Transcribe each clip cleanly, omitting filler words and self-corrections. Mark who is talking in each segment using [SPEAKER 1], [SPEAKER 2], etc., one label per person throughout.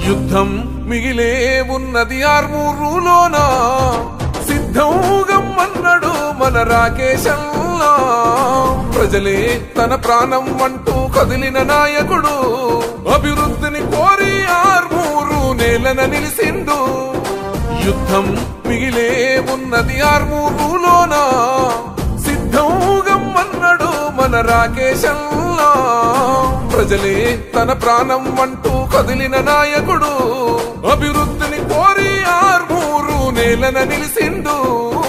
[SPEAKER 1] యుద్ధం మిగిలే ఉన్నది ఆర్మూరులోన సిద్ధంగం అన్నడు మన రాకేశల్లా ప్రజలే తన ప్రాణం అంటూ కదిలిన నాయకుడు అభివృద్ధిని కోరి ఆర్మూరు నేలన నిలిసిండు యుద్ధం మిగిలే ఉన్నది ఆర్మూరులోన సిద్ధంగం అన్నడు మన రాకేశల్లా ప్రజలే తన ప్రాణం అంటూ కదిలిన నాయకుడు అభివృద్ధిని కోరి ఆర్మూరు నేలన నిలిసిండు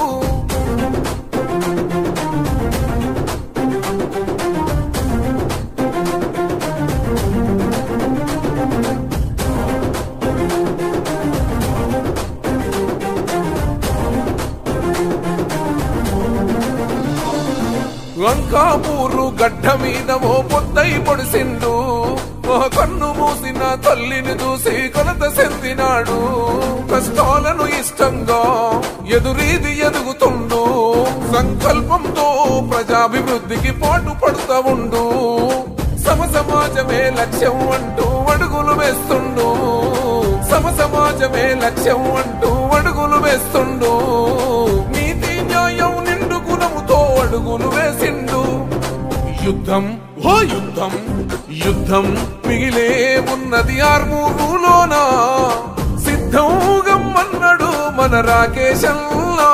[SPEAKER 1] లంకాపూరు గడ్డ మీద ఓ పొద్దై పొడిసిండు కన్ను మూసిన తల్లిని చూసి కొలత చెందినాడు కష్టాలను ఇష్టంగా ఎదురీది ఎదుగుతుండు సంకల్పంతో ప్రజాభివృద్ధికి పాటు పడుతూ ఉండు సమసమాజమే లక్ష్యం అంటూ అడుగులు వేస్తుండు సమసమాజమే లక్ష్యం అంటూ అడుగులు వేస్తుండు నీతి న్యాయం నిండు గుణముతో అడుగులు వేసిండు యుద్ధం ఓ యుద్ధం యుద్ధం మిగిలే ఉన్నది ఆర్మూరులోన సిద్ధంగం అన్నడు మన రాకేశల్లా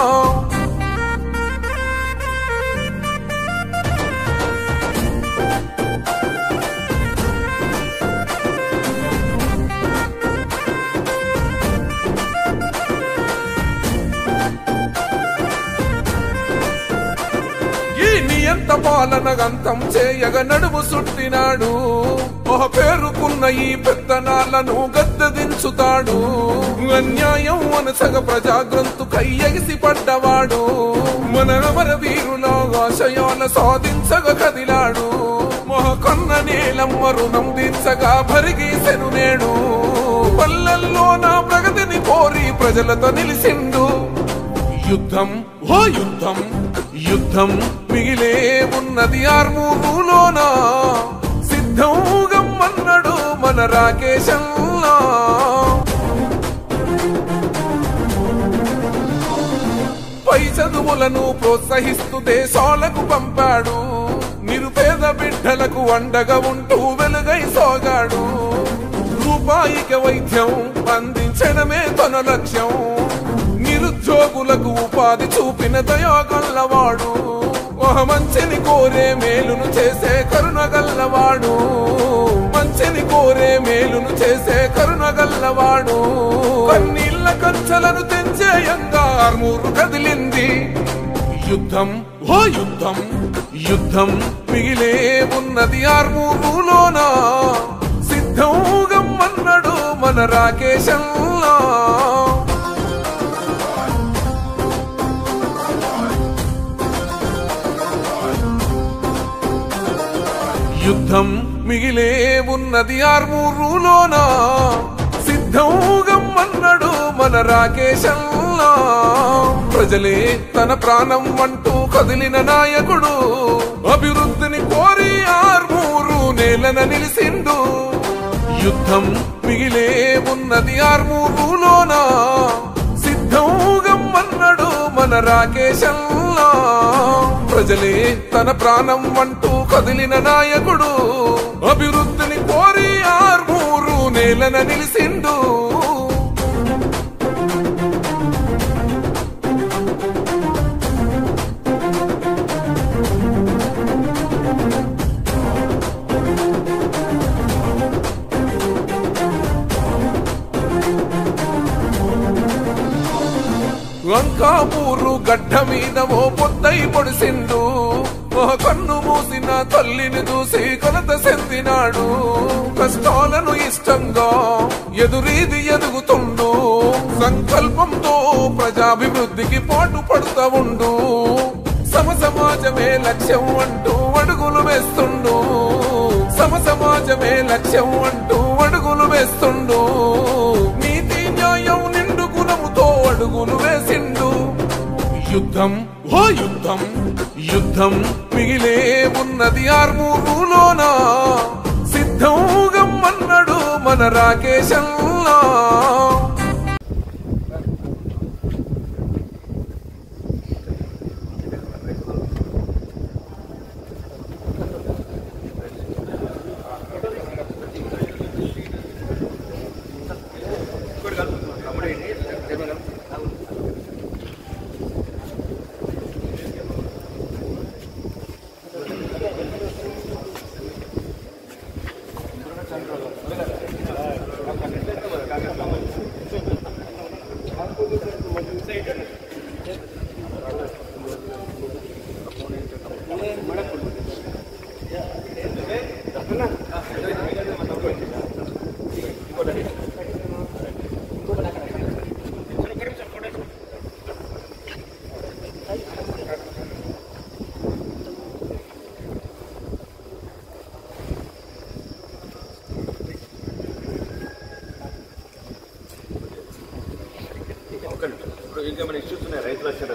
[SPEAKER 1] ఎంత పాలన గంతం చేయగ నడుము సుట్టినాడు ఒక పేరుకున్న ఈ పెత్తనాలను గద్దెదించుతాడు అన్యాయం అనసగ ప్రజాగ్రంథు కయ్యగిసి పడ్డవాడు మన అమర వీరుల ఆశయాల సాధించగ కదిలాడు మొహకన్న నీలమ్మ రుణం దించగా భరిగీసెను నేడు పల్లెల్లో నా ప్రగతిని కోరి ప్రజలతో నిలిసిండు యుద్ధం ఓ యుద్ధం యుద్ధం మిగిలే ఉన్నది ఆర్మూరులోన సిద్ధంగం అన్నడు మన రాకేశల్లా పై చదువులను ప్రోత్సహిస్తూ దేశాలకు పంపాడు నిరుపేద బిడ్డలకు అండగా ఉంటూ వెలుగై సాగాడు రూపాయికి వైద్యం అందించడమే తన లక్ష్యం నిరుద్యోగులకు ఉపాధి చూపిన దయాగల్లవాడు మంచిని కోరే మేలును చేసే కరుణగల్లవాడు మంచిని కోరే మేలును చేసే కరుణగల్లవాడు కన్నీళ్ల కంచెలను తెంచేయంగా ఆర్మూరు కదిలింది యుద్ధం ఓ యుద్ధం యుద్ధం మిగిలే ఉన్నది ఆర్మూరులోన సిద్ధంగం అన్నడు మన రాకేశల్లా యుద్ధం మిగిలే ఉన్నది ఆర్మూరులోన సిద్ధంగం అన్నడు మన రాకేశల్లా ప్రజలే తన ప్రాణం అంటూ కదిలిన నాయకుడు అభివృద్ధిని కోరి ఆర్మూరు నేలన నిలిసిండు యుద్ధం మిగిలే ఉన్నది ఆర్మూరులోన సిద్ధంగం అన్నడు మన రాకేశల్లా ప్రజలే తన ప్రాణం అంటూ కదిలిన నాయకుడు అభివృద్ధిని కోరి ఆర్మూరు నేలన నిలిసిండు లంకాపూరు గడ్డ మీద ఓ పొద్దై పొడిసిండు కన్ను మూసిన తల్లిని చూసి కొలత చెందినాడు కష్టాలను ఇష్టంగా ఎదురీది ఎదుగుతుండు సంకల్పంతో ప్రజాభివృద్ధికి పాటు పడుతూ ఉండు సమసమాజమే లక్ష్యం అంటూ అడుగులు వేస్తుండు సమసమాజమే లక్ష్యం అంటూ అడుగులు వేస్తుండు నీతి న్యాయం నిండు గుణముతో అడుగులు వేసిండు యుద్ధం ఓ యుద్ధం యుద్ధం మిగిలే ఉన్నది ఆర్మూరులోన సిద్ధంగం అన్నడు మన రాకేశంలో.
[SPEAKER 2] ఇంకేమైనా ఇష్యూస్ ఉన్నాయి రైతులు వచ్చారు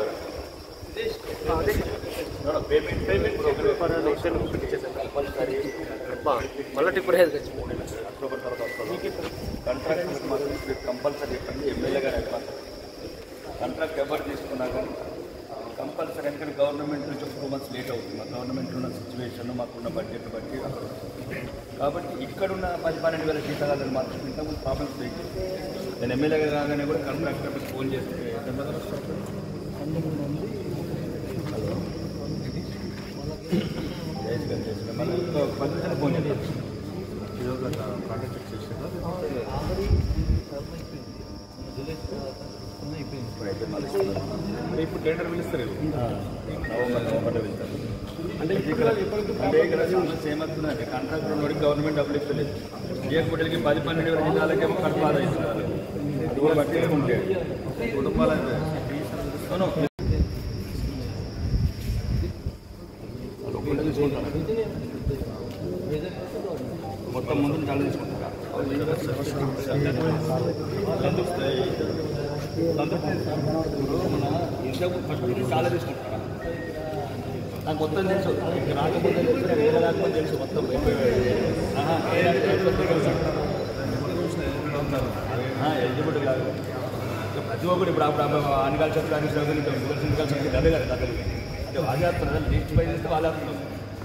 [SPEAKER 2] పేమెంట్ కంపల్సరీ మళ్ళీ టిప్పర్ అక్టోబర్ తర్వాత కాంట్రాక్ట్ కంపల్సరీ చెప్పండి. ఎమ్మెల్యే గారు కాంట్రాక్ట్ ఎవరు తీసుకున్నా కానీ కంపల్సరీ, ఎందుకంటే గవర్నమెంట్ నుంచి 2 months లేట్ అవుతుంది. మా గవర్నమెంట్లో ఉన్న సిచ్యువేషన్, మాకున్న బడ్జెట్ బట్టి. కాబట్టి ఇక్కడున్న 10-12 వేల జీతాలను మాత్రం ఇంతకుముందు ప్రాబ్లమ్స్ లేదు. నేను ఎమ్మెల్యేగా కాగానే కూడా కాంట్రాక్టర్ ఫోన్ చేస్తే మళ్ళీ ఇంకో 10 నిమిషాలు ఫోన్ చేస్తాను. కాంట్రాక్ట్ చేసాను ఇప్పుడు టెండర్ పిలుస్తారు. నవంబర్లో వెళ్తారు. అంటే ఇక్కడ సమస్య ఏమవుతుందంటే కాంట్రాక్టర్ నోడికి గవర్నమెంట్ డబ్బులు ఇస్తలేదు. ఏ కుటుంబాలకి 10-12 వేల జిల్లాలకేమో కడుపు ఆదా ఇస్తున్నారు. అది కూడా పట్టించుకుంటే కుటుంబాలకు మొత్తం ముందు చాలా తీసుకుంటారా ఫస్ట్ చాలా తీసుకుంటారా? నాకు మొత్తం తెలుసు. రాకపోతే తెలుసు, వేరే రాకపోతే తెలుసు. మొత్తం ఎలిజిబుల్ కాదు ప్రతి ఒక్కరు. ఇప్పుడు అప్పుడు అన్నికల్చర్ కానీ అగ్రికల్చర్ అదే కదా దగ్గర అంటే వాళ్ళే వస్తున్నారు. లిస్ట్ పై చేస్తే వాళ్ళే వస్తున్నారు.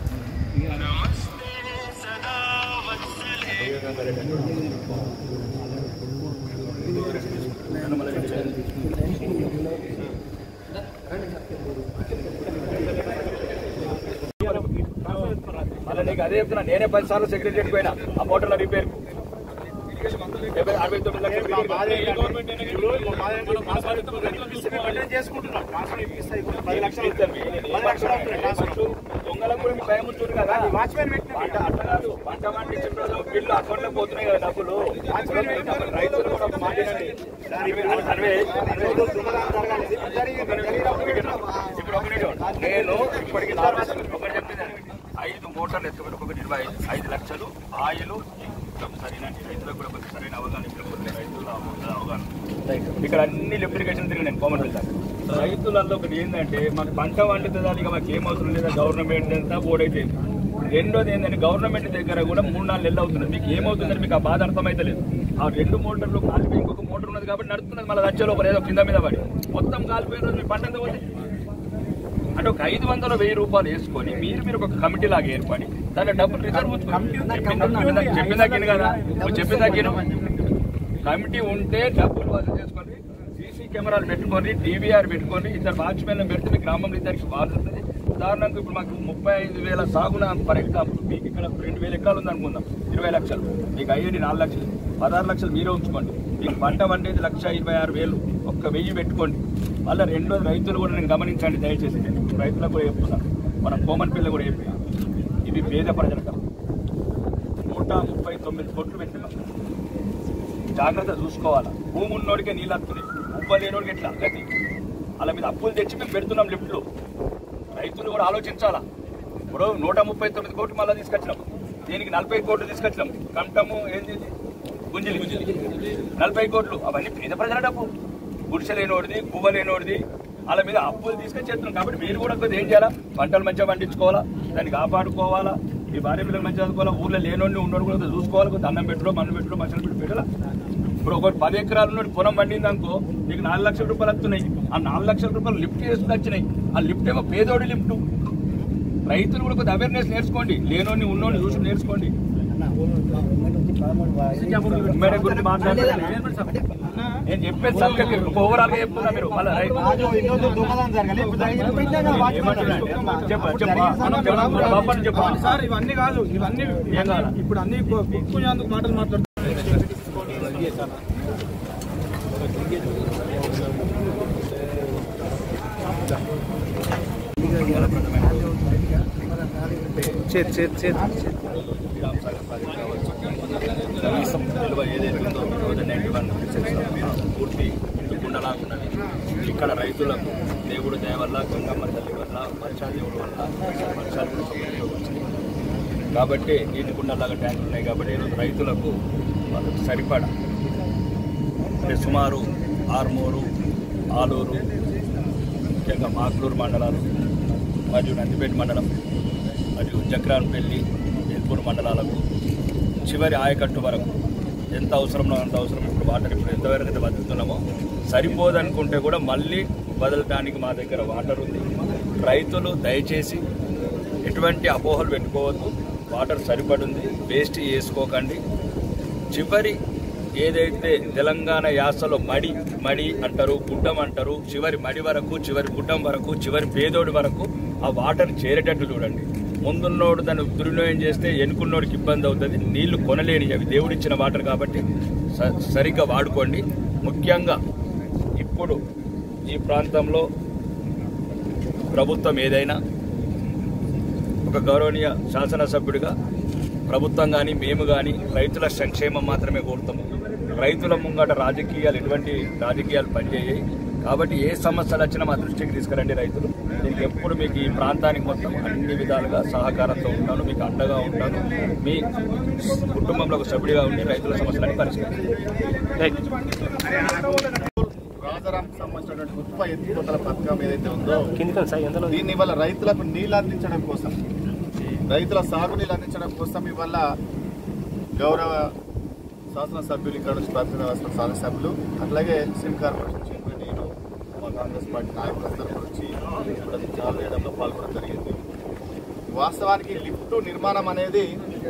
[SPEAKER 2] మళ్ళీ నీకు అదే చెప్తున్నా. నేనే 10 సార్లు సెక్రటరీకి పోయినా ఆ మోటార్ల రిపేర్కు. 69 లక్షలు దొంగలకు కూడా భయం ఉంటుంది కదా. అట్లా కాదు, పంట పండించిన రోజు బిల్లు అకౌంట్లో పోతున్నాయి కదా డబ్బులు. రైతులు కూడా మాట్లాడండి. ఇప్పుడు నేను ఇప్పటికి ఒకటి చెప్పిందండి. 5 మోటార్లు ఎత్తుకుంటే ఒకటి 25 లక్షలు ఆయిల్. సరేనండి, రైతులకు కూడా కొంచెం సరైన అవగాహన రైతుల అవగాహన. ఇక్కడ అన్ని లిఫ్టికేషన్ తిరిగి నేను కామన్ వెళ్తాను. రైతులలో ఒకటి ఏంటంటే మాకు పంట వండుతుందా ఇక మాకు ఏమవుతుంది లేదా గవర్నమెంట్ అంతా బోర్డైతే. రెండోది ఏంటంటే గవర్నమెంట్ దగ్గర కూడా 3-4 నెలలు అవుతుంది. మీకు ఏమవుతుందని మీకు ఆ బాధ అర్థమైతే లేదు. ఆ 2 మోటార్లు కాలిపోయి ఇంకొక మోటార్ ఉన్నది కాబట్టి నడుస్తున్నది. మళ్ళీ వచ్చే లోపల ఏదో కింద మీద పడి మొత్తం కాలిపోయిన రోజు మీ పంట ఎంత పోతే అంటే ఒక 500-1000 రూపాయలు వేసుకొని మీరు ఒక కమిటీ లాగా ఏర్పడి దాని డబ్బులు రిజర్వ్ చెప్పిందాకిను కదా. చెప్పిందాకిను కమిటీ ఉంటే డబ్బులు వసూలు చేసుకొని సీసీ కెమెరాలు పెట్టుకొని DVR పెట్టుకొని 2 వాచ్మెన్లు పెడితే మీ గ్రామంలో 2కి బాగుంటుంది. ఉదాహరణకు ఇప్పుడు మాకు 35,000 సాగున ఫర్ ఎగ్జాంపుల్ మీకు ఇక్కడ 2,000 ఎకరాలు ఉంది అనుకుందాం. 20 లక్షలు మీకు అయ్యేది 4 లక్షలు, 16 లక్షలు మీరే ఉంచుకోండి. మీకు పంట వండేది 1,26,000. ఒక్క 1000 పెట్టుకోండి. మళ్ళీ రెండోది రైతులు కూడా నేను గమనించండి దయచేసి. నేను రైతులకు కూడా చెప్తున్నాను, మన కోమన్ పిల్ల కూడా చెప్పి ఇవి పేద ప్రజలకు 139 కోట్లు పెట్టినాం. జాగ్రత్త చూసుకోవాలా. భూమి ఉన్నోడికే నీళ్ళు వస్తున్నాయి, ఉప్పు లేనోడికి ఎట్లా గతి. అలా మీద అప్పులు తెచ్చి మేము పెడుతున్నాం లిఫ్ట్లు. రైతులు కూడా ఆలోచించాలా. ఇప్పుడు 139 కోట్లు మళ్ళీ తీసుకొచ్చినాం. దీనికి 40 కోట్లు తీసుకొచ్చినాం. కంటము ఏంది గుంజిలి 40 కోట్లు. అవన్నీ పేద ప్రజల డబ్బు. గుడిసె లేనోడిది, పువ్వ లేనోడిది. అలా మీద అప్పులు తీసుకొచ్చేస్తున్నాం. కాబట్టి మీరు కూడా కొద్దిగా ఏం చేయాలా, పంటలు మంచిగా పండించుకోవాలా, దాన్ని కాపాడుకోవాలా. ఈ భార్య పిల్లలు మంచిగా చదువుకోవాలి, ఊళ్ళో లేనోడిని ఉన్నోడు కూడా చూసుకోవాలి, కొంచెం అన్నం పెట్టుకో మన్ను పెట్టుకో మసాలా పెట్టి పెట్టాలా. ఇప్పుడు ఒక 10 ఎకరాలు ఉన్నోడు పొలం పండింది అనుకో, నీకు 4 లక్షల రూపాయలు వస్తున్నాయి. ఆ 4 లక్షల రూపాయలు లిఫ్ట్ చేసుకుని వచ్చినాయి. ఆ లిఫ్ట్ ఏమో పేదోడి లిఫ్ట్. రైతులు కూడా కొద్దిగా అవేర్నెస్ నేర్చుకోండి, లేనోడిని ఉన్నోడిని చూసి నేర్చుకోండి. గురించి మాట్లాడాలి నేను చెప్పేది సబ్జెక్ట్ ఓవరాల్ గా చెప్తున్నా. మీరు
[SPEAKER 3] సార్ ఇవన్నీ కాదు, ఇవన్నీ ఇప్పుడు అన్ని మాటలు మాట్లాడుతున్నారు.
[SPEAKER 2] పూర్తి కుండలా ఉన్నది. ఇక్కడ రైతులకు దేవుడు దయ వల్ల, గంగమ్మ తల్లి వల్ల, వర్షాదేవుడు వల్ల వర్షాలు వచ్చినాయి కాబట్టి నీటి కుండలాగా ట్యాంకులు ఉన్నాయి కాబట్టి ఈరోజు రైతులకు వాళ్ళకు సరిపడా అంటే సుమారు ఆర్మూరు, ఆలూరు, ముఖ్యంగా మాక్లూరు మండలాలు మరియు నందిపేట మండలం మరియు జక్రాన్పల్లి, ఎల్పూరు మండలాలకు చివరి ఆయకట్టు వరకు ఎంత అవసరమో అంత అవసరం. ఇప్పుడు వాటర్ ఇప్పుడు ఎంతవరకు అయితే వదులుతున్నామో సరిపోదనుకుంటే కూడా మళ్ళీ వదలడానికి మా దగ్గర వాటర్ ఉంది. రైతులు దయచేసి ఎటువంటి అపోహలు పెట్టుకోవద్దు, వాటర్ సరిపడుంది, వేస్ట్ చేసుకోకండి. చివరి ఏదైతే తెలంగాణ యాసలో మడి మడి అంటారు, గుడ్డం అంటారు, చివరి మడి వరకు, చివరి గుడ్డం వరకు, చివరి పేదోడి వరకు ఆ వాటర్ చేరేటట్టు చూడండి. ముందున్నోడు దాన్ని దుర్వినియోగం చేస్తే ఎన్నుకున్నోడికి ఇబ్బంది అవుతుంది. నీళ్లు కొనలేని అవి దేవుడిచ్చిన వాటర్ కాబట్టి సరిగ్గా వాడుకోండి. ముఖ్యంగా ఇప్పుడు ఈ ప్రాంతంలో ప్రభుత్వం ఏదైనా ఒక గౌరవనీయ శాసనసభ్యుడిగా ప్రభుత్వం కానీ మేము కానీ రైతుల సంక్షేమం మాత్రమే కోరుతాము. రైతుల ముంగట ఎటువంటి రాజకీయాలు పనిచేయాయి కాబట్టి ఏ సమస్యలు వచ్చినా మా దృష్టికి తీసుకురండి. రైతులు దీనికి ఎప్పుడు మీకు ఈ ప్రాంతానికి మొత్తం అన్ని విధాలుగా సహకారంతో ఉంటాను, మీకు అండగా ఉంటాను. మీ కుటుంబంలో ఒక సభ్యుడిగా ఉండి రైతుల సమస్యలని పరిష్కరిస్తాను.
[SPEAKER 4] రాజారాంకి సంబంధించినటువంటి ఉత్ప ఎత్తిపోతల పథకం ఏదైతే ఉందో దీన్ని ఇవాళ రైతులకు నీళ్ళు అందించడం కోసం, రైతుల సాగునీళ్ళు అందించడం కోసం ఇవాళ గౌరవ శాసనసభ్యులు ఇక్కడ నుంచి శాసనసభ్యులు అట్లాగే సిమ్ కార్పొరేషన్ చైర్మన్ నేను మా కాంగ్రెస్ పార్టీ నాయకులందరూ వచ్చి ఇక్కడ చాలు చేయడంలో పాల్గొనడం జరిగింది. వాస్తవానికి లిఫ్ట్ నిర్మాణం అనేది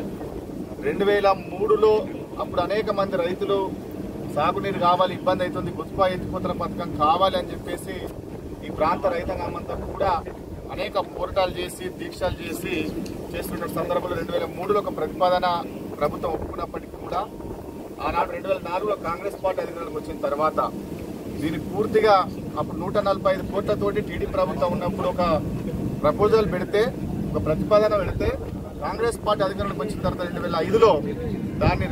[SPEAKER 4] 2003లో అప్పుడు అనేక మంది రైతులు సాగునీరు కావాలి, ఇబ్బంది అవుతుంది, గుత్పా ఎత్తిపోతల పథకం కావాలి అని చెప్పేసి ఈ ప్రాంత రైతాంగం అంతా కూడా అనేక పోరాటాలు చేసి దీక్షలు చేసి చేస్తున్న సందర్భంలో 2003లో ఒక ప్రతిపాదన ప్రభుత్వం ఒప్పుకున్నప్పటికీ కూడా ఆనాడు 2004లో కాంగ్రెస్ పార్టీ అధికారంలోకి వచ్చిన తర్వాత దీన్ని పూర్తిగా అప్పుడు 145 కోట్లతోటి టీడీపీ ప్రభుత్వం ఉన్నప్పుడు ఒక ప్రపోజల్ పెడితే, ఒక ప్రతిపాదన పెడితే కాంగ్రెస్ పార్టీ అధికారంలోకి వచ్చిన తర్వాత 2005లో దాన్ని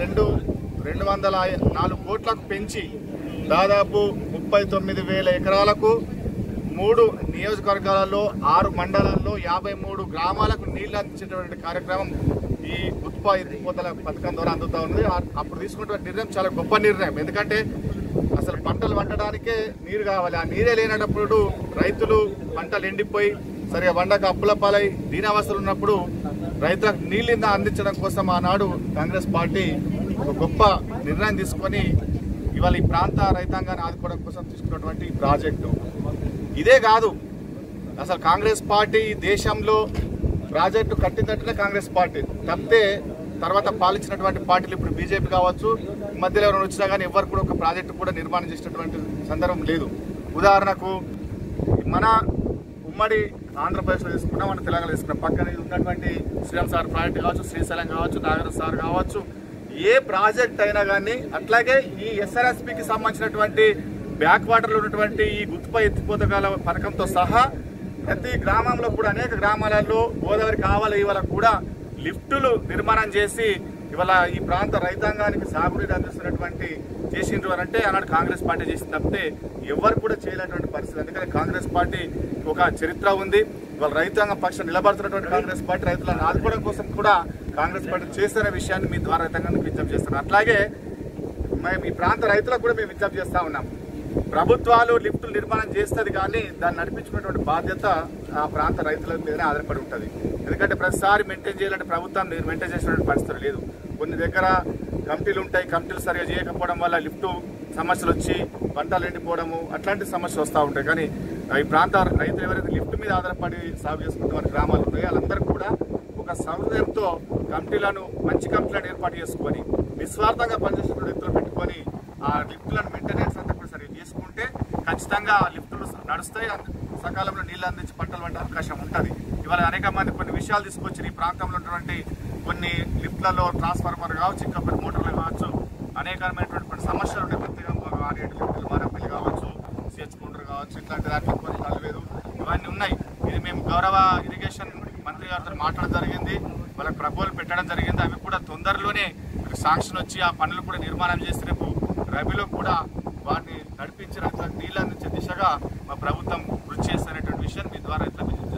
[SPEAKER 4] 204 కోట్లకు పెంచి దాదాపు 39,000 ఎకరాలకు 3 నియోజకవర్గాలలో 6 మండలాల్లో 53 గ్రామాలకు నీళ్లు అందించేటువంటి కార్యక్రమం ఈ ఉత్పా ఎత్తిపోతల పథకం ద్వారా అందుతూ ఉంది. అప్పుడు తీసుకున్నటువంటి నిర్ణయం చాలా గొప్ప నిర్ణయం. ఎందుకంటే అసలు పంటలు పండడానికే నీరు కావాలి. ఆ నీరే లేనప్పుడు రైతులు పంటలు ఎండిపోయి సరిగా వండక అప్పుల పాలై దీనావస్థలు ఉన్నప్పుడు రైతులకు నీళ్ళని అందించడం కోసం ఆనాడు కాంగ్రెస్ పార్టీ ఒక గొప్ప నిర్ణయం తీసుకొని ఇవాళ ఈ ప్రాంత రైతాంగాన్ని ఆదుకోవడం కోసం తీసుకున్నటువంటి ప్రాజెక్టు. ఇదే కాదు, అసలు కాంగ్రెస్ పార్టీ దేశంలో ప్రాజెక్టు కట్టినట్టునే కాంగ్రెస్ పార్టీ తప్పితే తర్వాత పాలించినటువంటి పార్టీలు ఇప్పుడు బీజేపీ కావచ్చు, మధ్యలో ఎవరైనా వచ్చినా కానీ ఎవరు కూడా ఒక ప్రాజెక్టు కూడా నిర్మాణం చేసినటువంటి సందర్భం లేదు. ఉదాహరణకు మన ఉమ్మడి ఆంధ్రప్రదేశ్లో తీసుకున్నాం, మన తెలంగాణ తీసుకున్నాం, పక్కన ఉన్నటువంటి శ్రీరామ్ సార్ ప్రాజెక్టు కావచ్చు, శ్రీశైలం కావచ్చు, నాగర సార్ కావచ్చు, ఏ ప్రాజెక్ట్ అయినా కానీ అట్లాగే ఈ ఎస్ఆర్ఎస్పికి సంబంధించినటువంటి బ్యాక్ వాటర్లో ఉన్నటువంటి ఈ గుత్పా ఎత్తిపోతల పథకంతో సహా ప్రతి గ్రామంలో కూడా అనేక గ్రామాలలో గోదావరి కావాలి ఇవాళ కూడా లిఫ్టులు నిర్మాణం చేసి ఇవాళ ఈ ప్రాంత రైతాంగానికి సాగునీరు అందిస్తున్నటువంటి చేసిండ్రు అని అంటే ఆనాడు కాంగ్రెస్ పార్టీ చేసింది తప్పితే ఎవరు కూడా చేయలేటువంటి పరిస్థితి. అందుకని కాంగ్రెస్ పార్టీ ఒక చరిత్ర ఉంది. ఇవాళ రైతాంగం పక్షం నిలబడుతున్నటువంటి కాంగ్రెస్ పార్టీ రైతులను ఆదుకోవడం కోసం కూడా కాంగ్రెస్ పార్టీ చేస్తున్న విషయాన్ని మీ ద్వారా రైతాంగానికి విజ్ఞప్తి చేస్తున్నాం. అట్లాగే మేము ఈ ప్రాంత రైతులకు కూడా మేము విజ్ఞప్తి చేస్తూ ఉన్నాం. ప్రభుత్వాలు లిఫ్టులు నిర్మాణం చేస్తుంది కానీ దాన్ని నడిపించుకునేటువంటి బాధ్యత ఆ ప్రాంత రైతుల మీదనే ఆధారపడి ఉంటుంది. ఎందుకంటే ప్రతిసారి మెయింటైన్ చేయాలంటే ప్రభుత్వం మెయింటైన్ చేసినటువంటి పరిస్థితులు లేదు. కొన్ని దగ్గర కమిటీలు ఉంటాయి, కమిటీలు సరిగా చేయకపోవడం వల్ల లిఫ్టు సమస్యలు వచ్చి పంటలు ఎండిపోవడము అట్లాంటి సమస్యలు వస్తూ ఉంటాయి. కానీ ఈ ప్రాంత రైతులు ఎవరైతే లిఫ్ట్ మీద ఆధారపడి సాగు చేసుకుంటే వారి గ్రామాలు ఉన్నాయో వాళ్ళందరూ కూడా ఒక సౌకర్యంతో కమిటీలను మంచి కమిటీలను ఏర్పాటు చేసుకొని నిస్వార్థంగా పనిచేసిన వ్యక్తులు పెట్టుకొని ఆ లిఫ్టులను మెయింటెనెన్స్ అంతా కూడా సరిగ్గా చేసుకుంటే ఖచ్చితంగా లిఫ్టులు నడుస్తాయి, సకాలంలో నీళ్ళు అందించి పంటలు పండే అవకాశం ఉంటుంది. ఇవాళ అనేక మంది కొన్ని విషయాలు తీసుకొచ్చి ఈ ప్రాంతంలో ఉన్నటువంటి కొన్ని లిఫ్ట్లలో ట్రాన్స్ఫార్మర్ కావచ్చు, ఇంకా కొన్ని మోటార్లు కావచ్చు, అనేకమైనటువంటి సమస్యలు ఉంటాయి. ప్రత్యేకంగా ఆరేడు లిఫ్టులు మారపల్లి కావచ్చు, సిహెచ్ కుండ్రు కావచ్చు, ఇట్లాంటి దాంట్లో కొన్ని నలవేరు ఇవన్నీ ఉన్నాయి. ఇది మేము గౌరవ ఇరిగేషన్ మంత్రి గారితో మాట్లాడడం జరిగింది, వాళ్ళకి ప్రపోజల్ పెట్టడం జరిగింది. అవి కూడా తొందరలోనే శాంక్షన్ వచ్చి ఆ పనులు కూడా నిర్మాణం చేసి రేపు రబీలో కూడా వాటిని నడిపించి నీళ్ళు అందించే దిశగా మా ప్రభుత్వం కృషి చేస్తున్నటువంటి విషయాన్ని మీ ద్వారా